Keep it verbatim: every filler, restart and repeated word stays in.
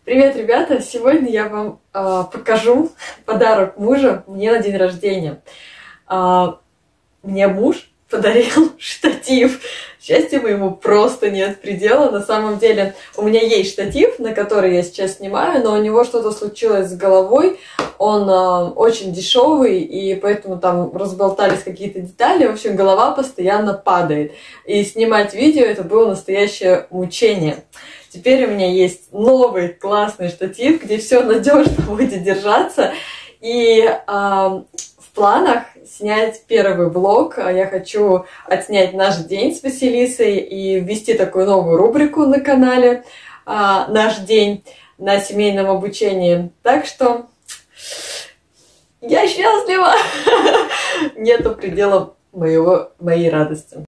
Привет, ребята! Сегодня я вам э, покажу подарок мужа мне на день рождения. Э, мне муж подарил штатив. Счастью моему просто нет предела. На самом деле у меня есть штатив, на который я сейчас снимаю, но у него что-то случилось с головой. Он э, очень дешевый, и поэтому там разболтались какие-то детали. В общем, голова постоянно падает. И снимать видео это было настоящее мучение. Теперь у меня есть новый классный штатив, где все надежно будет держаться. И э, в планах снять первый влог. Я хочу отснять наш день с Василисой и ввести такую новую рубрику на канале э, «Наш день» на семейном обучении. Так что я счастлива! Нету предела моего, моей радости.